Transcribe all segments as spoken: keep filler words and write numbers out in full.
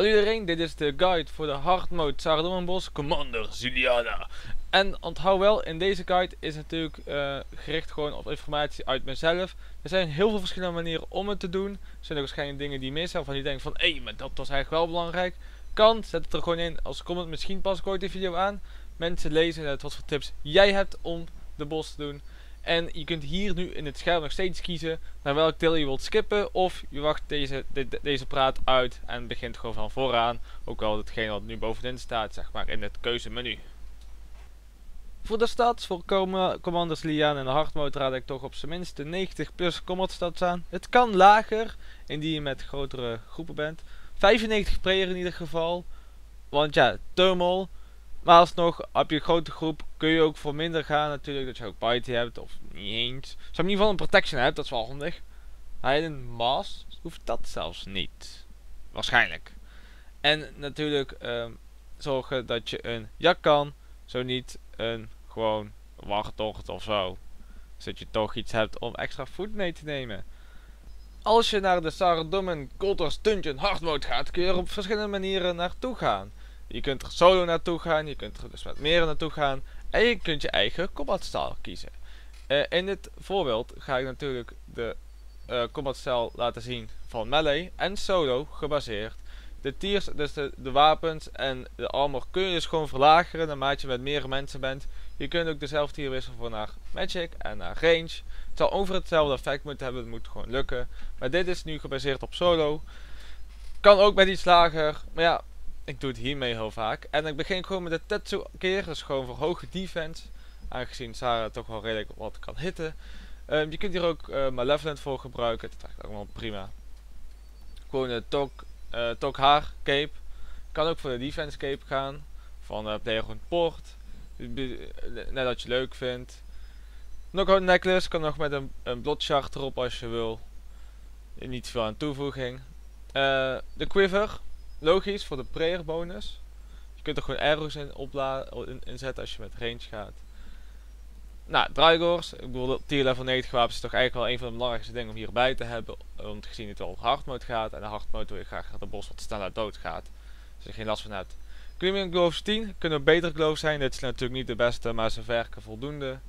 Hallo iedereen, dit is de guide voor de hard mode Saradominbos Commander Juliana. En onthoud wel, in deze guide is natuurlijk uh, gericht gewoon op informatie uit mezelf. Er zijn heel veel verschillende manieren om het te doen. Er zijn ook waarschijnlijk dingen die mis zijn, van die denken van hé, hey, maar dat was eigenlijk wel belangrijk. Kan, zet het er gewoon in als comment, misschien pas ik ooit de video aan. Mensen lezen het, wat voor tips jij hebt om de bos te doen. En je kunt hier nu in het scherm nog steeds kiezen naar welk deel je wilt skippen. Of je wacht deze, de, de, deze praat uit en begint gewoon van vooraan. Ook al hetgeen wat nu bovenin staat, zeg maar, in het keuzemenu. Voor de stats, voor Commanders Lian en de hard mode raad ik toch op zijn minst de negentig plus combat stats aan. Het kan lager, indien je met grotere groepen bent. vijfennegentig prayer in ieder geval. Want ja, turmoil. Maar alsnog, heb je een grote groep, kun je ook voor minder gaan natuurlijk. Dat je ook piety hebt, of niet eens. Als je in ieder geval een protection hebt, dat is wel handig. Hij een mass, hoeft dat zelfs niet. Waarschijnlijk. En natuurlijk um, zorgen dat je een jak kan. Zo niet een gewoon wartocht of zo. Zodat je toch iets hebt om extra food mee te nemen. Als je naar de Saradomin Cold Wars Dungeon hard mode gaat, kun je er op verschillende manieren naartoe gaan. Je kunt er solo naartoe gaan, je kunt er dus met meer naartoe gaan. En je kunt je eigen combat style kiezen. Uh, in dit voorbeeld ga ik natuurlijk de uh, combat style laten zien van melee en solo gebaseerd. De tiers, dus de, de wapens en de armor kun je dus gewoon verlageren naarmate je met meer mensen bent. Je kunt ook dezelfde tier wisselen voor naar magic en naar range. Het zal over hetzelfde effect moeten hebben, het moet gewoon lukken. Maar dit is nu gebaseerd op solo. Kan ook met iets lager, maar ja, ik doe het hiermee heel vaak. En ik begin gewoon met de Tetsu keer, dus gewoon voor hoge defense. Aangezien Sarah toch wel redelijk wat kan hitten. Um, je kunt hier ook uh, Malevolent voor gebruiken, dat werkt allemaal prima. Gewoon een Tok, uh, Tok haar cape. Kan ook voor de defense cape gaan. Van uh, Player Port. Net wat je leuk vindt. Knockout necklace kan nog met een, een bloodshard erop als je wil. Niet veel aan toevoeging. Uh, de quiver. Logisch voor de prayer bonus. Je kunt er gewoon arrows in, in inzetten als je met range gaat. Nou, Drygors. Ik bedoel, tier level negentig wapens is toch eigenlijk wel een van de belangrijkste dingen om hierbij te hebben. Want gezien het wel hard mode gaat. En de hard mode wil je graag dat de bos wat sneller dood gaat. Dus je er geen last van hebt. Gleaming Gloves tien. Kunnen betere gloves zijn. Dit is natuurlijk niet de beste, maar ze werken voldoende.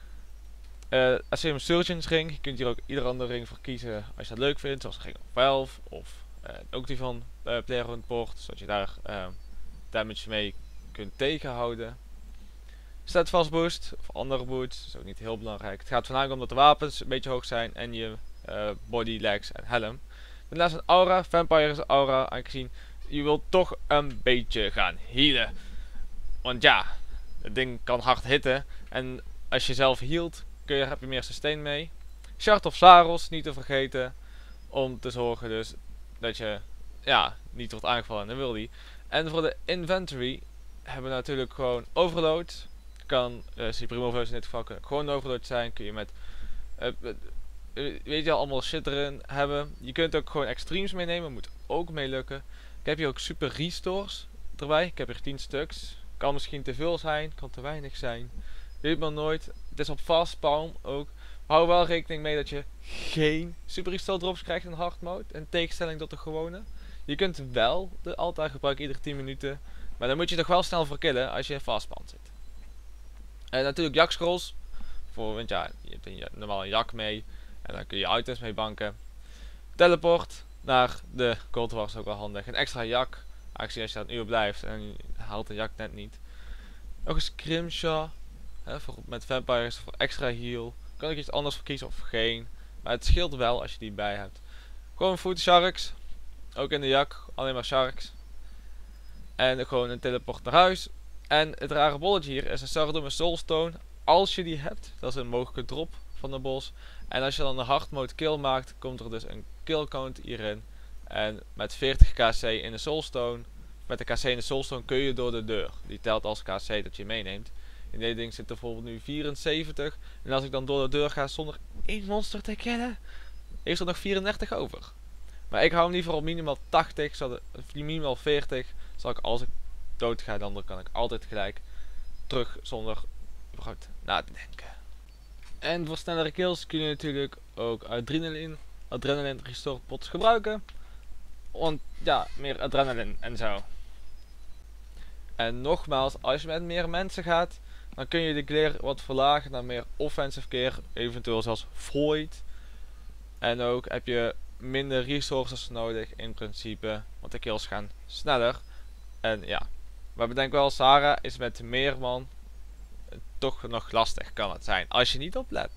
Uh, Asylum Surgeons ring. Je kunt hier ook iedere andere ring voor kiezen als je dat leuk vindt. Zoals de ring of elf. Of uh, ook die van uh, Player Port. Zodat je daar uh, damage mee kunt tegenhouden. Steadfast boost. Of andere boots. Dat is ook niet heel belangrijk. Het gaat voornamelijk om dat de wapens een beetje hoog zijn. En je uh, body, legs en helm. Daarnaast een aura. Vampire is een aura. Aangezien je wilt toch een beetje gaan healen. Want ja, het ding kan hard hitten. En als je zelf healt, kun je, heb je meer sustain mee. Shard of Saros, niet te vergeten. Om te zorgen dus dat je ja, niet wordt aangevallen en dat wil die. En voor de inventory hebben we natuurlijk gewoon overload. Kan, uh, Supreme in dit geval, kan gewoon overload zijn. Kun je met, uh, uh, weet je al, allemaal shit erin hebben. Je kunt ook gewoon extremes meenemen, moet ook mee lukken. Ik heb hier ook super restores erbij. Ik heb hier tien stuks. Kan misschien te veel zijn, kan te weinig zijn. Weet maar nooit. Het is op fast spawn ook. Hou wel rekening mee dat je geen super restore drops krijgt in hard mode. In tegenstelling tot de gewone. Je kunt wel de altaar gebruiken iedere tien minuten. Maar dan moet je toch wel snel voor killen als je in fast spawn zit. En natuurlijk jak scrolls. Voor, want ja, je hebt een, normaal een jak mee. En dan kun je items mee banken. Teleport naar de Cold Wars ook wel handig. Een extra jak. Aangezien als je dat een uur blijft en je haalt de jak net niet. Nog een scrimshaw. He, voor, met vampires voor extra heal. Kan ik iets anders voor kiezen of geen. Maar het scheelt wel als je die bij hebt. Gewoon food sharks. Ook in de jak. Alleen maar sharks. En gewoon een teleport naar huis. En het rare bolletje hier is een Saradomin Soulstone. Als je die hebt. Dat is een mogelijke drop van de bos. En als je dan een hard mode kill maakt. Komt er dus een kill count hierin. En met veertig k c in de Soulstone. Met de k c in de Soulstone kun je door de deur. Die telt als k c dat je meeneemt. In dit ding zit er bijvoorbeeld nu vierenzeventig. En als ik dan door de deur ga zonder één monster te killen, heeft er nog vierendertig over. Maar ik hou hem liever op minimaal tachtig, zodat, minimaal veertig. Zal ik als ik dood ga, dan kan ik altijd gelijk terug zonder überhaupt na te denken. En voor snellere kills kun je natuurlijk ook adrenaline, adrenaline restore pots gebruiken. Want ja, meer adrenaline en zo. En nogmaals, als je met meer mensen gaat, dan kun je de gear wat verlagen naar meer offensive gear, eventueel zelfs void. En ook heb je minder resources nodig in principe, want de kills gaan sneller. En ja, maar bedenk wel, Sarah is met meer man toch nog lastig kan het zijn, als je niet oplet.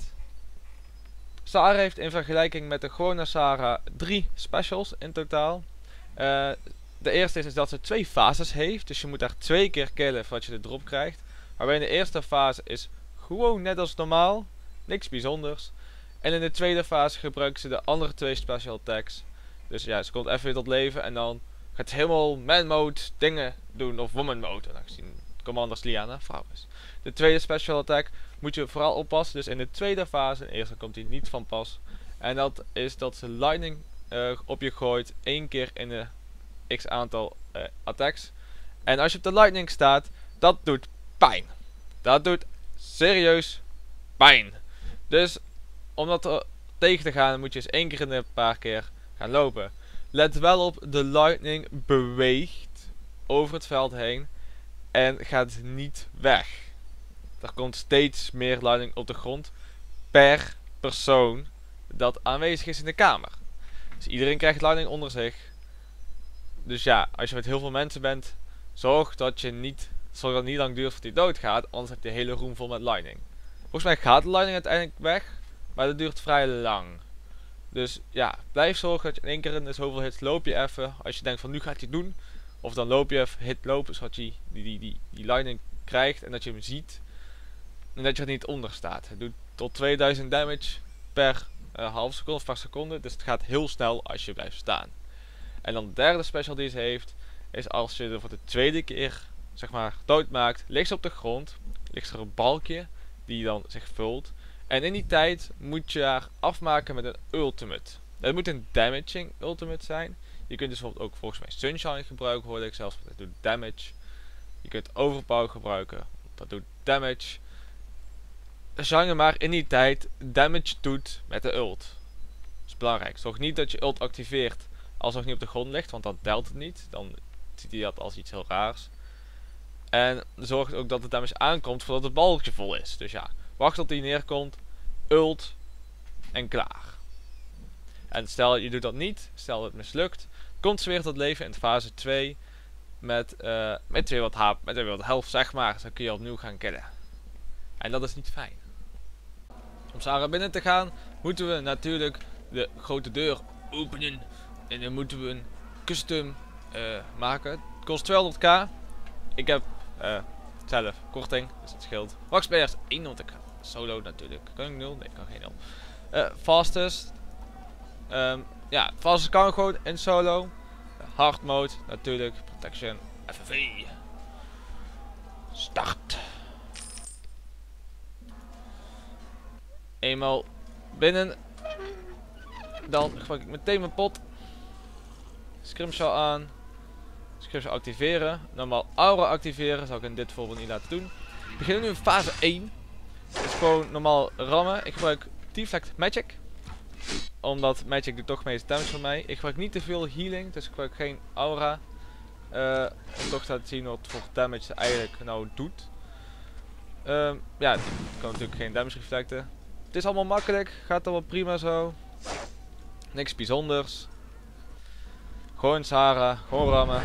Sarah heeft in vergelijking met de gewone Sarah drie specials in totaal. Uh, de eerste is, is dat ze twee fases heeft, dus je moet haar twee keer killen voordat je de drop krijgt. Waarbij in de eerste fase is gewoon net als normaal, niks bijzonders. En in de tweede fase gebruikt ze de andere twee special attacks. Dus ja, ze komt even weer tot leven en dan gaat ze helemaal man mode dingen doen, of woman mode. Aangezien Commander Siliana vrouw is. De tweede special attack moet je vooral oppassen, dus in de tweede fase, in de eerste komt die niet van pas. En dat is dat ze lightning uh, op je gooit, één keer in de x aantal uh, attacks. En als je op de lightning staat, dat doet pijn. Dat doet serieus pijn. Dus om dat er tegen te gaan, moet je eens één keer in een paar keer gaan lopen. Let wel op, de lightning beweegt over het veld heen en gaat niet weg. Er komt steeds meer lightning op de grond per persoon dat aanwezig is in de kamer. Dus iedereen krijgt lightning onder zich. Dus ja, als je met heel veel mensen bent, zorg dat je niet, zorg dat het niet lang duurt voordat hij doodgaat, anders heb je de hele room vol met lightning. Volgens mij gaat de lightning uiteindelijk weg, maar dat duurt vrij lang. Dus ja, blijf zorgen dat je in één keer in de zoveel hits loop je even. Als je denkt van nu gaat hij het doen. Of dan loop je even hit lopen zodat je die, die, die, die lightning krijgt en dat je hem ziet. En dat je er niet onder staat. Het doet tot tweeduizend damage per uh, half seconde of per seconde. Dus het gaat heel snel als je blijft staan. En dan de derde special die ze heeft. Is als je er voor de tweede keer zeg maar doodmaakt. Ligt ze op de grond. Ligt er een balkje die dan zich vult. En in die tijd moet je haar afmaken met een ultimate. Het moet een damaging ultimate zijn. Je kunt dus bijvoorbeeld ook volgens mij Sunshine gebruiken, hoorde ik zelfs. Dat doet damage. Je kunt Overpower gebruiken. Dat doet damage. Zolang je maar in die tijd damage doet met de ult. Dat is belangrijk. Zorg niet dat je ult activeert als het nog niet op de grond ligt, want dan telt het niet. Dan ziet hij dat als iets heel raars. En zorg ook dat de damage aankomt voordat het balkje vol is. Dus ja, wacht tot hij neerkomt. Ult. En klaar. En stel je doet dat niet. Stel het mislukt. Komt ze weer tot leven in fase twee. Met, uh, met weer wat H P. Met weer wat health zeg maar. Dan kun je opnieuw gaan killen. En dat is niet fijn. Om Sarah binnen te gaan. Moeten we natuurlijk de grote deur openen. En dan moeten we een custom uh, maken. Het kost tweehonderd k. Ik heb uh, zelf korting. Dus het scheelt. Max players honderd k. Solo natuurlijk. Kan ik nul? Nee, ik kan geen nul. Uh, fastest. Um, ja, fastest kan gewoon in solo. Hard mode natuurlijk. Protection. F F V. Start. Eenmaal binnen. Dan gebruik ik meteen mijn pot. Scrimshaw aan. Scrimshaw activeren. Normaal aura activeren. Zal ik in dit voorbeeld niet laten doen. We beginnen nu in fase één. Het is gewoon normaal rammen. Ik gebruik Deflect Magic. Omdat Magic doet toch meest damage voor mij. Ik gebruik niet te veel healing. Dus ik gebruik geen aura. Uh, om toch te laten zien wat voor damage ze eigenlijk nou doet. Um, ja, het kan natuurlijk geen damage reflecten. Het is allemaal makkelijk. Gaat allemaal prima zo. Niks bijzonders. Gewoon Sarah. Gewoon rammen.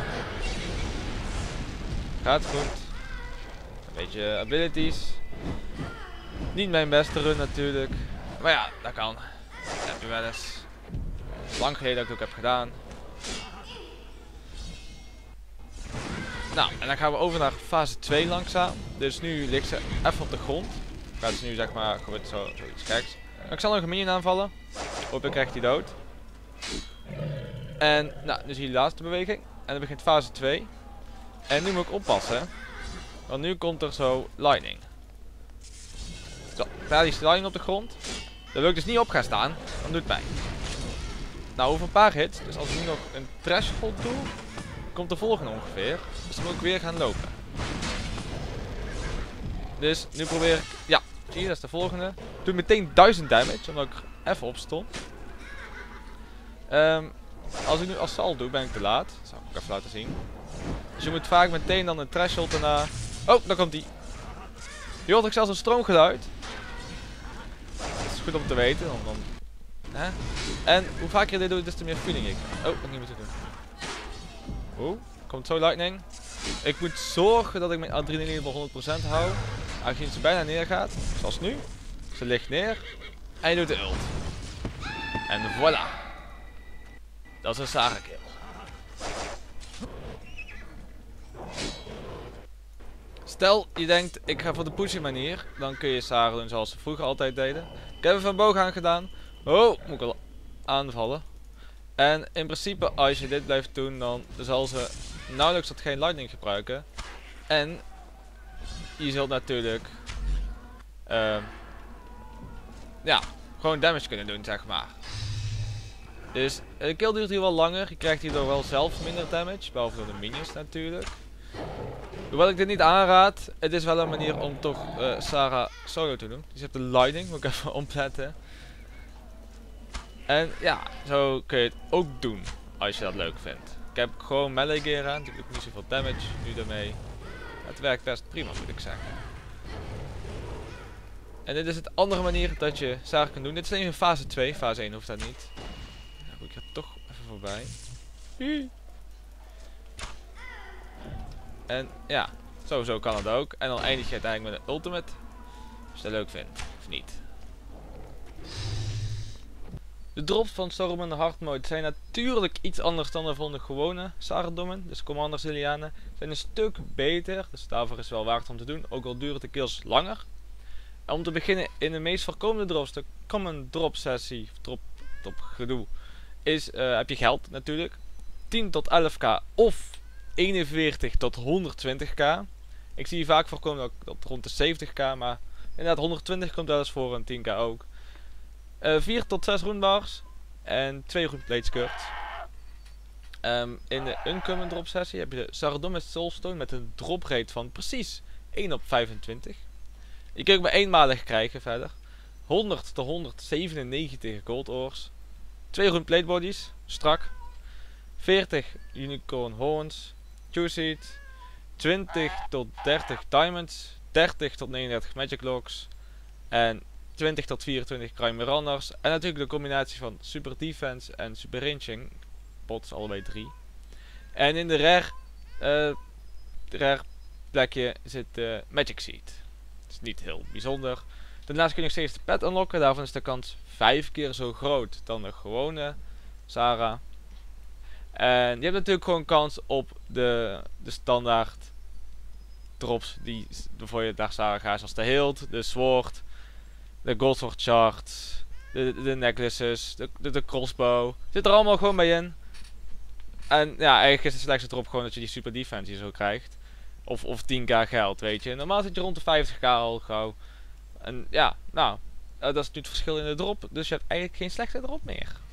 Gaat goed. Een beetje abilities. Niet mijn beste run natuurlijk. Maar ja, dat kan. Dat heb je wel eens. Lang geleden dat ik het ook heb gedaan. Nou, en dan gaan we over naar fase twee langzaam. Dus nu ligt ze even op de grond. Gaat ze nu zeg maar, gebeurt zo, zoiets geks. Ik zal nog een minion aanvallen. Hopelijk krijgt hij dood. En nou, nu zie je de laatste beweging. En dan begint fase twee. En nu moet ik oppassen. Want nu komt er zo lightning. Zo, daar is de lightning op de grond. Dan wil ik dus niet op gaan staan. Dan doet het pijn. Nou, over een paar hits. Dus als ik nu nog een threshold doe, komt de volgende ongeveer. Dus dan moet ik weer gaan lopen. Dus nu probeer ik... Ja, zie je, dat is de volgende. Doe meteen duizend damage, omdat ik even op stond. Um, als ik nu assault doe, ben ik te laat. Dat zal ik ook even laten zien. Dus je moet vaak meteen dan een threshold daarna. Oh, daar komt die. Je hoort ook zelfs een stroomgeluid. Dat is goed om te weten. Dan, dan, hè? En hoe vaker je dit doet, des te meer feeling ik. Oh, dat niet moeten doen. Oeh, komt zo lightning. Ik moet zorgen dat ik mijn adrenaline op honderd procent hou. Aangezien ze bijna neergaat. Zoals nu. Ze ligt neer. En je doet de ult. En voilà. Dat is een Sarah kill. Stel je denkt ik ga voor de pushing manier. Dan kun je Sarah doen zoals ze vroeger altijd deden. Ik heb even een boog aangedaan. Oh, moet ik al aanvallen. En in principe als je dit blijft doen dan zal ze nauwelijks tot geen lightning gebruiken. En je zult natuurlijk uh, ja, gewoon damage kunnen doen zeg maar. Dus de kill duurt hier wel langer. Je krijgt hierdoor wel zelf minder damage. Behalve door de minions natuurlijk. Hoewel ik dit niet aanraad. Het is wel een manier om toch uh, Sarah solo te doen. Dus je hebt de lightning. Moet ik even opletten. En ja, zo kun je het ook doen. Als je dat leuk vindt. Ik heb gewoon melee gear aan. Ik doe niet zoveel damage nu daarmee. Het werkt best prima moet ik zeggen. En dit is het andere manier dat je Sarah kan doen. Dit is even fase twee. Fase één hoeft dat niet. Ik ga toch even voorbij. En ja, sowieso kan het ook. En dan eindig je uiteindelijk met een ultimate. Als je dat leuk vindt, of niet. De drops van Storm en de hard mode zijn natuurlijk iets anders dan de van de gewone Sarahdommen. Dus Commander Zileana zijn een stuk beter. Dus daarvoor is het wel waard om te doen. Ook al duren de kills langer. En om te beginnen in de meest voorkomende drops. De common drop sessie. Drop, drop gedoe. Is, uh, heb je geld natuurlijk. tien tot elf k of eenenveertig tot honderdtwintig k. Ik zie vaak voorkomen dat, dat rond de zeventig k. Maar inderdaad honderdtwintig komt wel eens voor en tien k ook. Uh, vier tot zes runebars. En twee runeblade skirts. Um, in de uncommon drop sessie heb je de Sarah Soulstone met een drop rate van precies één op vijfentwintig. Je kunt ook maar eenmalig krijgen verder. honderd tot honderdzevenennegentig gold ores. twee runeblade bodies, strak. veertig unicorn horns, juiceed. twintig tot dertig diamonds. dertig tot negenendertig magic locks. En twintig tot vierentwintig crime runners. En natuurlijk de combinatie van super defense en super ranging. Pots allebei drie. En in de rare, uh, rare plekje zit de magic seed. Dat is niet heel bijzonder. Daarnaast kun je nog steeds de pet unlocken. Daarvan is de kans vijf keer zo groot dan de gewone Sarah. En je hebt natuurlijk gewoon kans op de, de standaard drops die voor je naar Sarah gaat. Zoals de hilt, de sword, de gold sword shards, de, de, de necklaces, de, de, de crossbow. Zit er allemaal gewoon bij in. En ja, eigenlijk is de slechtste drop gewoon dat je die super defense hier zo krijgt. Of, of tien k geld, weet je. Normaal zit je rond de vijftig k al gauw. En ja, nou, uh, dat is nu het verschil in de drop. Dus je hebt eigenlijk geen slechte drop meer.